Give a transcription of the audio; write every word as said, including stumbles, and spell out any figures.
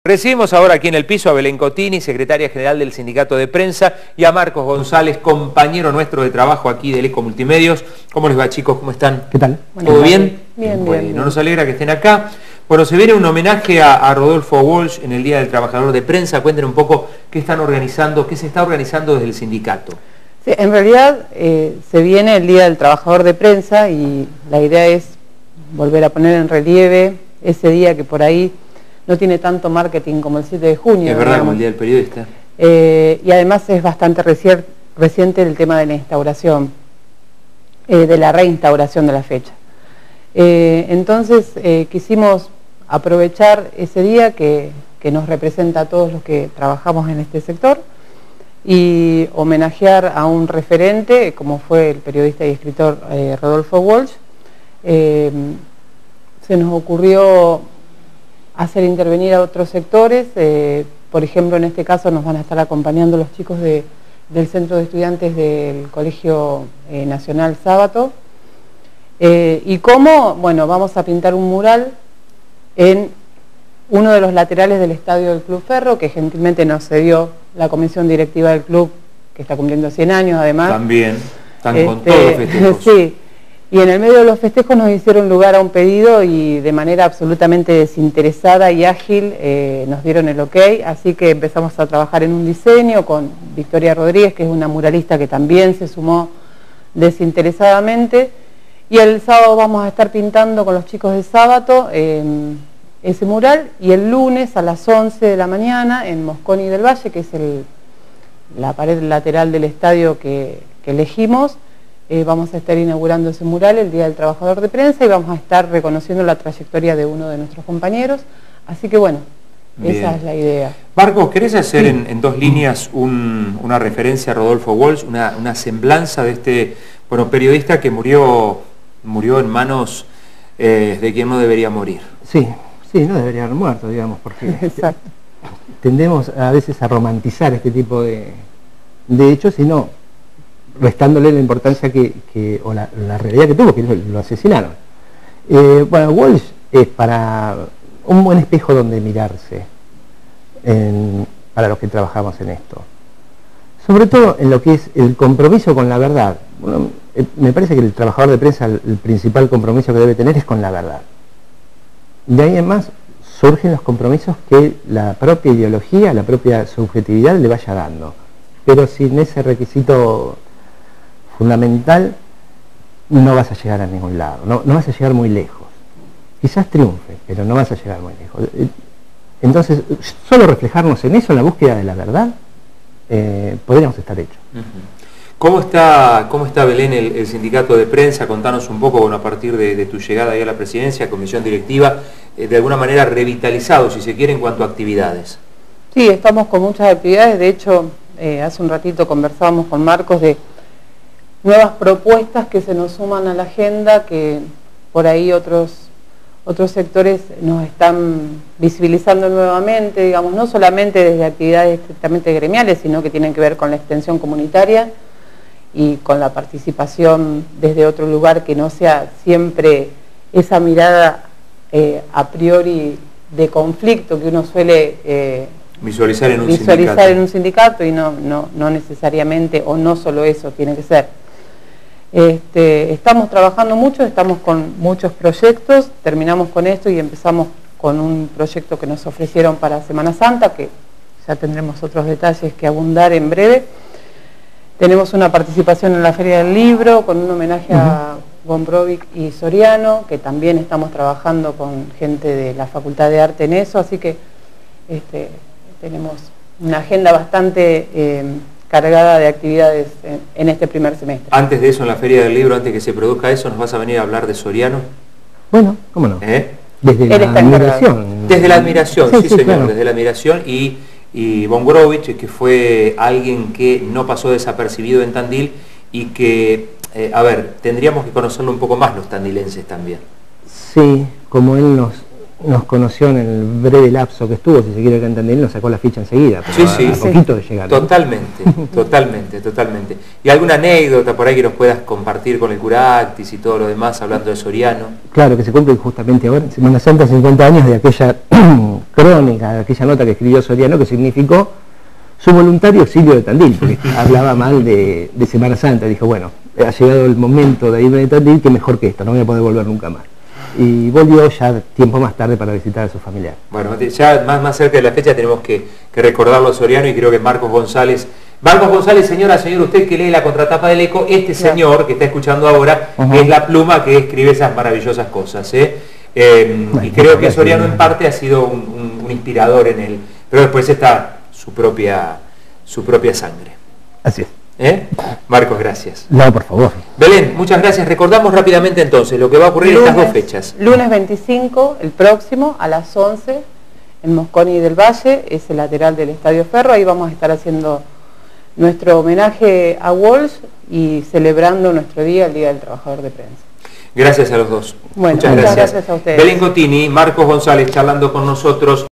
Recibimos ahora aquí en el piso a Belén Cotini, secretaria general del Sindicato de Prensa, y a Marcos González, compañero nuestro de trabajo aquí del Eco Multimedios. ¿Cómo les va, chicos? ¿Cómo están? ¿Qué tal? ¿Todo bien? Bien, Bueno, bien. nos alegra que estén acá. Bueno, se viene un homenaje a, a Rodolfo Walsh en el Día del Trabajador de Prensa. Cuéntenos un poco qué están organizando, qué se está organizando desde el sindicato. Sí, en realidad eh, se viene el Día del Trabajador de Prensa y la idea es volver a poner en relieve ese día que por ahí no tiene tanto marketing como el siete de junio. Es verdad, digamos. como el Día del Periodista. Eh, y además es bastante recier, reciente el tema de la instauración, eh, de la reinstauración de la fecha. Eh, entonces eh, quisimos aprovechar ese día que, que nos representa a todos los que trabajamos en este sector y homenajear a un referente como fue el periodista y escritor eh, Rodolfo Walsh. Eh, se nos ocurrió hacer intervenir a otros sectores, eh, por ejemplo en este caso nos van a estar acompañando los chicos de, del Centro de Estudiantes del Colegio eh, Nacional Sábato, eh, y cómo, bueno, vamos a pintar un mural en uno de los laterales del estadio del Club Ferro, que gentilmente nos cedió la comisión directiva del club, que está cumpliendo cien años además. También, están este, con todos los festejos. Sí. Y en el medio de los festejos nos hicieron lugar a un pedido y de manera absolutamente desinteresada y ágil eh, nos dieron el ok, así que empezamos a trabajar en un diseño con Victoria Rodríguez, que es una muralista que también se sumó desinteresadamente, y el sábado vamos a estar pintando con los chicos de Sábato eh, ese mural, y el lunes a las once de la mañana en Mosconi del Valle, que es el, la pared lateral del estadio que, que elegimos, Eh, vamos a estar inaugurando ese mural el Día del Trabajador de Prensa y vamos a estar reconociendo la trayectoria de uno de nuestros compañeros. Así que bueno, Bien. Esa es la idea. Marcos, ¿querés hacer sí. en, en dos líneas un, una referencia a Rodolfo Walsh, una, una semblanza de este bueno, periodista que murió, murió en manos eh, de quien no debería morir? Sí, sí, no debería haber muerto, digamos, porque Exacto. tendemos a veces a romantizar este tipo de, de hechos y no restándole la importancia que, que o la, la realidad que tuvo, que lo, lo asesinaron. Eh, bueno, Walsh es para un buen espejo donde mirarse en, para los que trabajamos en esto. Sobre todo en lo que es el compromiso con la verdad. Bueno, eh, me parece que el trabajador de prensa, el, el principal compromiso que debe tener es con la verdad. De ahí en más surgen los compromisos que la propia ideología, la propia subjetividad le vaya dando. Pero sin ese requisito fundamental no vas a llegar a ningún lado, no, no vas a llegar muy lejos. Quizás triunfe, pero no vas a llegar muy lejos. Entonces, solo reflejarnos en eso, en la búsqueda de la verdad, eh, podríamos estar hechos. ¿Cómo está, cómo está Belén, el, el sindicato de prensa? Contanos un poco, bueno, a partir de, de tu llegada ahí a la presidencia, comisión directiva, eh, de alguna manera revitalizado, si se quiere, en cuanto a actividades. Sí, estamos con muchas actividades, de hecho, eh, hace un ratito conversábamos con Marcos de nuevas propuestas que se nos suman a la agenda, que por ahí otros, otros sectores nos están visibilizando nuevamente, digamos, no solamente desde actividades estrictamente gremiales, sino que tienen que ver con la extensión comunitaria y con la participación desde otro lugar que no sea siempre esa mirada eh, a priori de conflicto que uno suele eh, visualizar en un visualizar sindicato. en un sindicato y no, no, no necesariamente, o no solo eso tiene que ser. Este, estamos trabajando mucho, estamos con muchos proyectos, terminamos con esto y empezamos con un proyecto que nos ofrecieron para Semana Santa, que ya tendremos otros detalles que abundar en breve. Tenemos una participación en la Feria del Libro con un homenaje uh-huh. a Gombrowicz y Soriano, que también estamos trabajando con gente de la Facultad de Arte en eso, así que este, tenemos una agenda bastante eh, cargada de actividades en, en este primer semestre. Antes de eso, en la Feria del Libro, antes que se produzca eso, ¿nos vas a venir a hablar de Soriano? Bueno, ¿cómo no? ¿Eh? Desde la admiración. Desde la admiración, sí, sí, sí señor, claro. Desde la admiración y, y Gombrowicz, que fue alguien que no pasó desapercibido en Tandil y que, eh, a ver, tendríamos que conocerlo un poco más los tandilenses también. Sí, como él nos... nos conoció en el breve lapso que estuvo, si se quiere, que en Tandil, nos sacó la ficha enseguida, pero sí, sí, a, a sí. poquito de llegar. Totalmente, totalmente, totalmente. ¿Y alguna anécdota por ahí que nos puedas compartir con el Curactis y todo lo demás, hablando de Soriano? Claro, que se cumple justamente ahora, en Semana Santa, cincuenta años de aquella crónica, aquella nota que escribió Soriano, que significó su voluntario exilio de Tandil, porque hablaba mal de, de Semana Santa. Dijo, bueno, ha llegado el momento de irme de Tandil, que mejor que esto, no voy a poder volver nunca más. Y volvió ya tiempo más tarde para visitar a su familiar. Bueno, ya más, más cerca de la fecha tenemos que, que recordarlo a Soriano, y creo que Marcos González... Marcos González, señora, señor, usted que lee la contratapa del Eco, este señor que está escuchando ahora, uh-huh. es la pluma que escribe esas maravillosas cosas, ¿eh? Eh, bueno, y creo que Soriano en parte ha sido un, un, un inspirador en él, pero después está su propia, su propia sangre. Así es. ¿Eh? Marcos, gracias. No, por favor. Belén, muchas gracias. Recordamos rápidamente entonces lo que va a ocurrir lunes, en estas dos fechas. Lunes veinticinco, el próximo, a las once, en Mosconi del Valle, es el lateral del Estadio Ferro. Ahí vamos a estar haciendo nuestro homenaje a Walsh y celebrando nuestro día, el Día del Trabajador de Prensa. Gracias a los dos. Bueno, muchas, muchas gracias. gracias a ustedes. Belén Cotini, Marcos González charlando con nosotros.